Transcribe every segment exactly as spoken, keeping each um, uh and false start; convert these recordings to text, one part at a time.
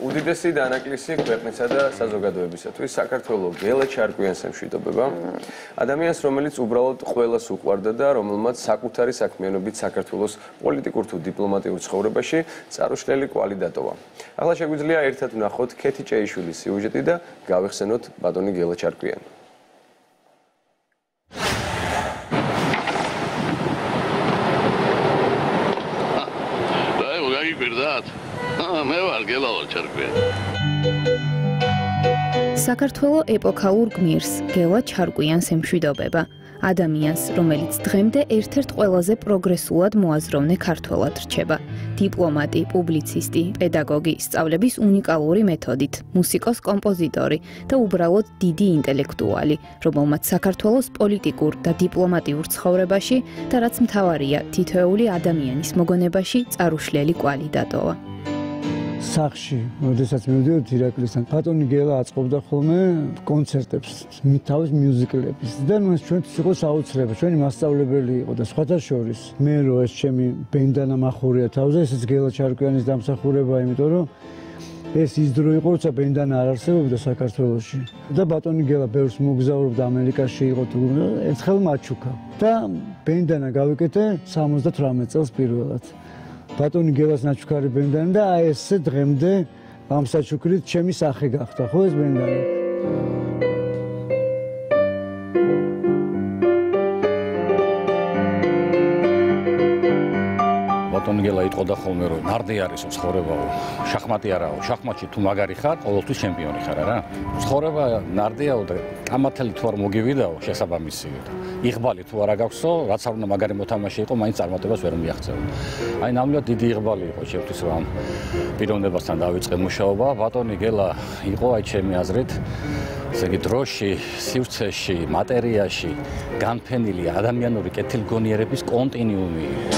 უდიდესი დანაკლისი ქვეყნისა და საზოგადოებისათვის საქართველოს გელა ჩარკვიანს ემშვიდობება. ადამიანს, რომელიც უბრალოდ ყველას უყვარდა და რომელმაც საკუთარი საქმიანობით საქართველოს პოლიტიკურ თუ დიპლომატიურ ცხოვრებაში წარუშლელი კვალი დატოვა. ახლა შეგვიძლია ერთად ვნახოთ ქეთი ჭეიშვილის სიუჟეტი და გავეხსენოთ ბატონი გელა ჩარკვიანი. მე ვარ გელა ჩარკვიანი. საქართველოს ეპოქალურ გმირს გელა ჩარკვიანს ემშვიდობება. ადამიანს, რომელიც დღემდე ერთ-ერთ ყველაზე პროგრესულად მოაზროვნე ქართველად რჩება. დიპლომატი, პუბლიცისტი, პედაგოგი, სწავლების უნიკალური მეთოდით, მუსიკოს-კომპოზიტორი და უბრალოდ დიდი ინტელექტუალი, რომელმაც საქართველოს პოლიტიკურ და დიპლომატიურ ცხოვრებაში და რაც მთავარია, თითოეული ადამიანის მოგონებაში წარუშლელი კვალი დატოვა. სახში, როდესაც მივდიოდი ირაკლისთან, ბატონი გელა აწყობდა ხოლმე კონცერტებს, თავის მიუზიკლების. და მას ჩვენთვის იყო საოცრება, ჩვენი მასწავლებელი იყო და სხვათა შორის მე რო ეს ჩემი ბენდანა მახურია თავზე, ესეც გელა ჩარკვიანის დამსახურება, იმიტომ რომ ეს ის დრო იყო, როცა ბენდანა არ არსებობდა საქართველოში. და ბატონი გელა ბევრს მოგზაურობდა, ამერიკაში იყო თუ ერთხელ მაჩუქა. და ბენდანა გავიკეთე სამოცდათვრამეტ წელს პირველად. ბატონი გელას ნაჩუქარი ბენდანი და აი ესე დღემდე ამ საჩუქრით ჩემი სახე გახდა, ხო ეს ბენდანი? ბატონი გელა იტყოდა ხოლმე რომ ნარდი არის ცხოვრებაო, შახმატი არაო, შახმატში თუ მაგარი ხარ, ყოველთვის ჩემპიონი ხარ რა. ცხოვრება ნარდიაო და კამათელი თუ არ მოგივიდაო, შესაბამისი. იღბალი თუ არა გაქვსო, რაც არ უნდა მაგარი მოთამაშე იყო, მაინც წარმატებას ვერ მიაღწევ. აი ნამდვილად დიდი იღბალი იყო ჩემთვის რომ ამ პიროვნებასთან დავიწყე მუშაობა. ბატონი გელა იყო აი ჩემი აზრით, ესე იგი დროში, სივრცეში, მატერიაში განფენილი ადამიანური კეთილგონიერების კონტინიუმი იყო.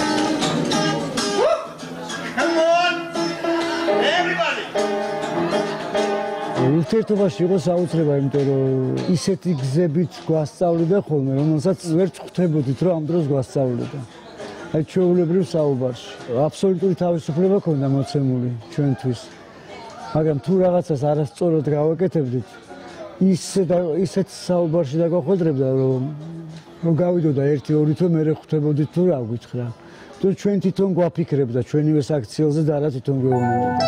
ურთიერთობაში იყო საოცრება, იმიტომ რომ ისეთი გზებით გვასწავლიდა ხოლმე, რომელსაც ვერ ვხვდებოდით, რომ ამ დროს გვასწავლიდა. აი ჩვეულებრივ საუბარში. აბსოლუტური თავისუფლება ქონდა მოცემული ჩვენთვის. მაგრამ თუ რაღაცას არასწორად გავაკეთებდით, ისე ისეთ საუბარში დაგვახვედრებდა, რომ რომ გავიდოდა ერთი ორი თვე მერე ხვდებოდით თუ რა გითხრა. თუ ჩვენ თვითონ გვაფიქრებდა ჩვენივე საქციელზე და რა თვითონ გვეუბნებოდა.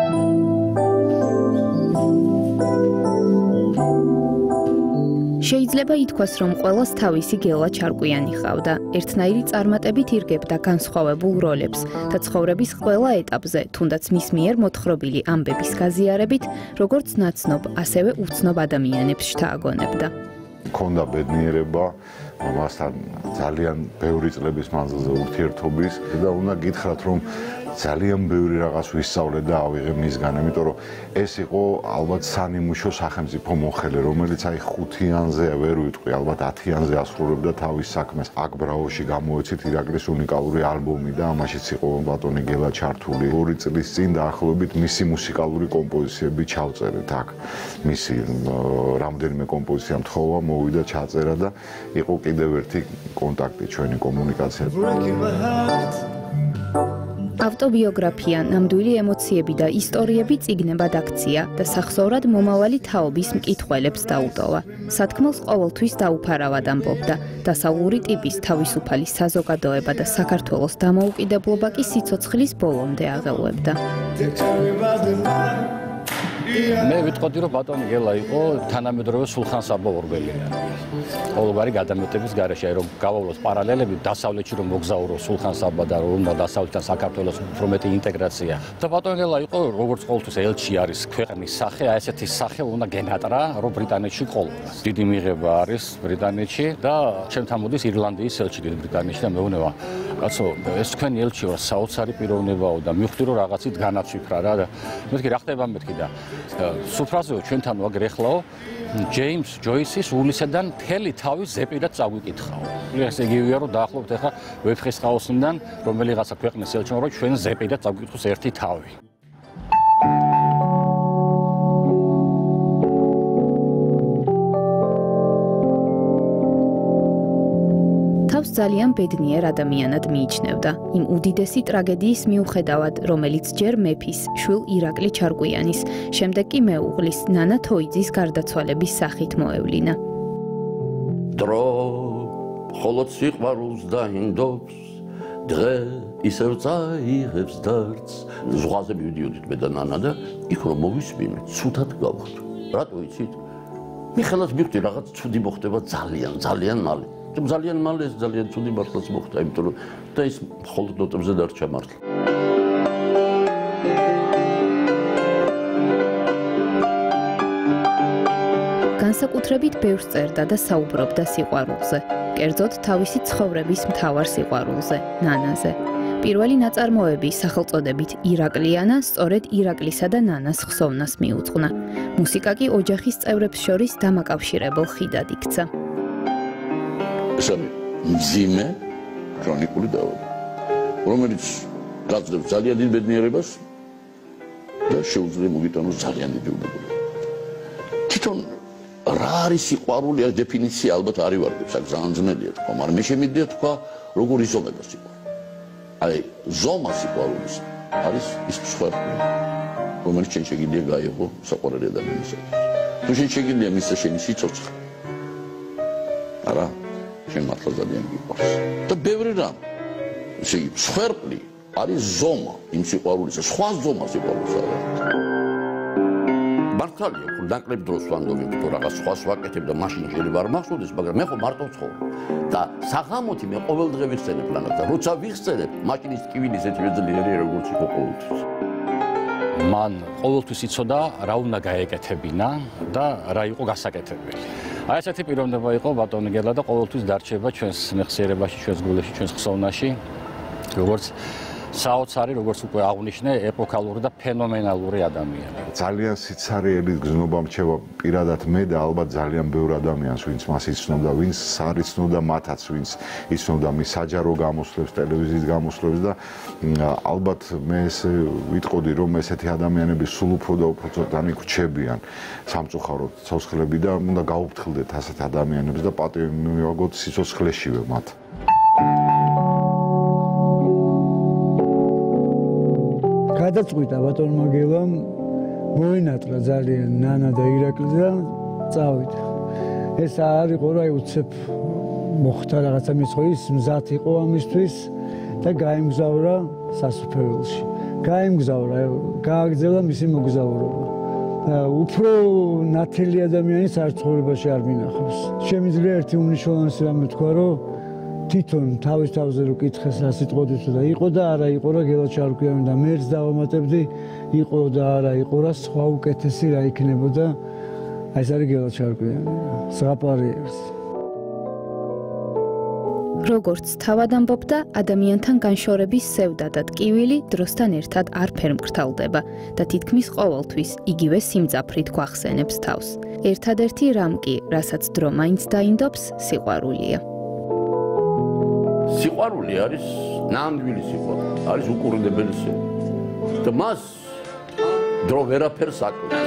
შეიძლება ითქვას, რომ ყველას თავისი გელა ჩარკვიანი ჰყავდა. ერთნაირი წარმატებით ირგებდა განსხვავებულ როლებს და ცხოვრების ყველა ეტაპზე, თუნდაც მის მიერ მოთხრობილი ამბების გაზიარებით, როგორც ნაცნობ, ასევე უცნობ ადამიანებს შთააგონებდა. ქონდა ბედნიერება მასთან ძალიან ბევრი წლების მანძილზე ურთიერთობის და უნდა გითხრათ, რომ ძალიან ბევრი რაღაც ვისწავლე და ავიღე მისგან, იმიტომ რომ ეს იყო ალბათ სანიმუშო სახელმწიფო მოხელე, რომელიც აი ხუთიანზე ვერ ვიტყვი, ალბათ ათიანზე ასრულებდა თავის საქმეს. აქ ბრავოში გამოეცით ირაკლის უნიკალური ალბომი და ამაშიც იყო ბატონი გელა ჩართული. ორი წლის წინ დაახლოებით მისი მუსიკალური კომპოზიციები ჩავწერეთ აქ. მისი რამდენიმე კომპოზიცია მთხოვა, მოვიდა, ჩაწერა და იყო კიდევ ერთი კონტაქტი ჩვენი კომუნიკაცია. ავტობიოგრაფია, ნამდვილი ემოციები და ისტორიები წიგნებად აქცია და სახსოვრად მომავალი თაობის მკითხველებს დაუტოვა. სათქმელს ყოველთვის დაუფარავად ამბობდა. დასავლური ტიპის თავისუფალი საზოგადოება და საქართველოს დამოუკიდებლობა კი სიცოცხლის ბოლომდე აღელვებდა. მე ვიტყოდი, რომ ბატონი გელა იყო თანამედროვე სულხან-საბა ორბელიანი. ყოველგვარი გადამეტების გარეშე, რომ გავავლოს პარალელები დასავლეთში რომ მოგზაურო სულხან-საბა და რომ უნდა დასავლეთთან საქართველოს უფრო მეტი ინტეგრაცია. და ბატონი გელა იყო როგორც ყოველთვის ელჩი არის ქვეყნის სახე, აი ესეთი სახე უნდა გენატრა, რომ ბრიტანეთში ყოლობა. დიდი მიღება არის ბრიტანეთში და ჩემთან მოდის ირლანდიის ელჩი დიდ ბრიტანეთში და მეუბნება, კაცო, ეს თქვენი ელჩი ვარ, საოცარი პიროვნებაო და მივხვდი რომ რაღაცით განაცვიფრა რა და მეთქი რა ხდება მეთქი და სუფრაზეო ჩვენთან ვაგერ ეხლაო ჯეიმს ჯოისის უვლისედან მთელი თავი ზეპირად წაგვიკითხაო. ეს იგივეა რომ დაახლოებით ახლა ვეფხისტყაოსნიდან რომელიღაცა ქვეყნის ელჩმა რომ ჩვენ ზეპირად წაგვიკითხოს ერთი თავი. თავს ძალიან ბედნიერ ადამიანად მიიჩნევდა, იმ უდიდესი ტრაგედიის მიუხედავად, რომელიც ჯერ მეფის, შვილ ირაკლი ჩარკვიანის, შემდეგ კი მეუღლის, ნანა თოიძის გარდაცვალების სახით მოევლინა. დრო მხოლოდ სიყვარულს დაინდობს, დღე ისევ წაიღებს დარც. ზღვაზე მივდიოდით მე და ნანა და იქ რომ მოვისმინე, ცუდად გავხდი. რატო იცით? მე ხელას მივხვდი რაღაც ცუდი მოხდება ძალიან, ძალიან მალე. ძალიან მალე ეს ძალიან ცუდი მართლაც მოხდა, იმიტომ რომ და ის მხოლოდ ნოტებზე დარჩა მართლა. განსაკუთრებით ბევრს წერდა და საუბრობდა სიყვარულზე, კერძოდ თავისი ცხოვრების მთავარ სიყვარულზე, ნანაზე. პირველი ნაწარმოები სახელწოდებით ირაკლიანა სწორედ ირაკლისა და ნანას ხსოვნას მიუძღვნა. მუსიკა კი ოჯახის წევრებს შორის დამაკავშირებელ ხიდად იქცა. ეს არის მძიმე ქრონიკული დაავადება, რომელიც გაძლევს ძალიან დიდ ბედნიერებას და შეუძლია მოგიტანოს ძალიან დიდი უბედურება. თვითონ რა არის სიყვარული, ეს დეფინიცია ალბათ არ ივარდებს, აქ ძალიან ძნელია თქვა, მაგრამ მე შემიძლია თქვა, როგორ იზომება სიყვარული. აი, ზომა სიყვარულის არის ის მსხვერპლი, რომელიც შენ შეგიძლია გაიღო საყვარელი ადამიანისათვის. თუ შენ შეგიძლია მისცა შენი სიცოცხლე, არა, შენ მართლა ძალიან გიყვარს. და ბევრი რამ, ესე იგი, მსხვერპლი არის ზომა იმ სიყვარულისა, სხვა ზომა სიყვარულის არ არის. მართალია, თუ ნაკლებ დროს ვანდობებ, თუ რაღაც სხვას ვაკეთებ და მაშინ შეიძლება არ მახსოვდეს, მაგრამ მე ხომ მარტო ვცხოვრობ და საღამოთი მე ყოველ დღე ვიხსენებ პლანად და როცა ვიხსენებ, მაშინ ის ტკივილი ისეთი მეძლიერია, როგორც იყო ყოველთვის. მან ყოველთვის იცოდა, რა უნდა გაეკეთებინა და რა იყო გასაკეთებელი. აი ესეთი პიროვნება იყო ბატონი გელა და ყოველთვის დარჩება ჩვენს მეხსიერებაში, ჩვენს გულებში, ჩვენს ხსოვნაში, როგორც საოცარი, როგორც უკვე აღნიშნე, ეპოქალური და ფენომენალური ადამიანი. ძალიან სიცარიელი გზნობა მრჩება პირადად მე და ალბათ ძალიან ბევრ ადამიანს, ვინც მას იცნობდა, ვინც არ იცნობდა მათაც, ვინც იცნობდა მის საჯარო გამოსვლებს, ტელევიზიის გამოსვლებს და ალბათ მე ესე ვიტყოდი, რომ ესეთი ადამიანები სულ უფრო და უფრო ცოტანი გვჩებიან სამწუხაროდ ცოცხლები და უნდა გაუფრთხილდეთ ასეთ ადამიანებს და პატივი მივაგოთ სიცოცხლეშივე მათ. გადაწყვიტა ბატონმა გელამ მოინათლა ძალიან ნანა და ირაკლი და წავიდა. ეს არ იყო რა უცებ მოხდა რაღაცა მისხო ის მზად იყო ამისთვის და გაემგზავრა სასუფეველში. გაემგზავრა, გააგრძელა მისი მოგზაურობა. და უფრო ნათელი ადამიანის არ ცხოვრებაში არ მინახავს. შემიძლია ერთი უნიშნულოვანესი რამე თქვა, რომ თვითონ თავის თავზე რო კითხეს რა სიტყვით და იყო და არა იყო რა გელა ჩარკვიანი და მერც დავამატებდი იყო და არა იყო რა სხვა უკეთესი რა იქნებოდა აი ეს არის გელა ჩარკვიანი ზღაპარიებს როგორც თავად ამბობდა, ადამიანთან განშორების სევდა და ტკივილი დროსთან ერთად არ ფერმკრთალდება და თითქმის ყოველთვის იგივე სიმძაფრით გვახსენებს თავს. ერთადერთი რამ კი, რასაც დრო მაინც დაინდობს, სიყვარულია. სიყვარული არის ნამდვილი სიყვარული, არის უკურნებელი სიყვარული. და მას დრო ვერაფერს აკლებს.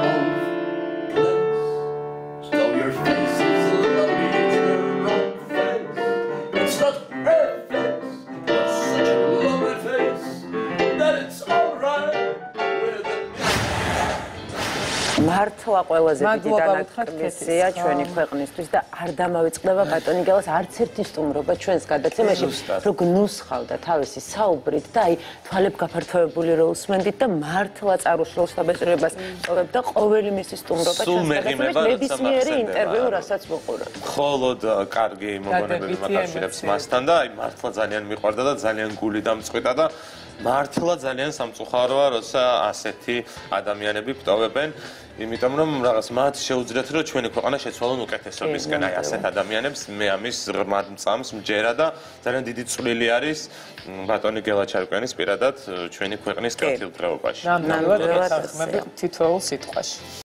მართლა ყველაზე დიდი დანაკლისია ჩვენი ქვეყნისთვის და არ დამავიწყდება ბატონი გელას არც ერთი სტუმრობა ჩვენს გადაცემაში, რომ გნუსხავდა თავისი საუბრით და აი თვალებ გაფართოებული რო უსმენდით და მართლა წარუშლილ შთაბეჭდილებას ტოვებდა ყოველი მისი სტუმრობა ჩვენს გადაცემაში ნებისმიერი ინტერვიუ, რასაც ვუყურებთ. მხოლოდ კარგი მომონებები მაკავშირებს მასთან და აი მართლა ძალიან მიყვარდა და ძალიან გული დამწყვიტა და მართლა ძალიან სამწუხაროა, როცა ასეთი ადამიანები გვტოვებენ. იმიტომ რომ რაღაც მათ შეუძლიათ რომ ჩვენი ქვეყანა შეცვალონ უკეთესობისკენ აი ასეთ ადამიანებს მე ამის ღრმად მწამს მჯერა და ძალიან დიდი წვლილი არის ბატონი გელა ჩარკვიანის პირადად ჩვენი ქვეყნის კეთილდღეობაში. ნამდვილად გასახმები თითოეულ სიტყვაში.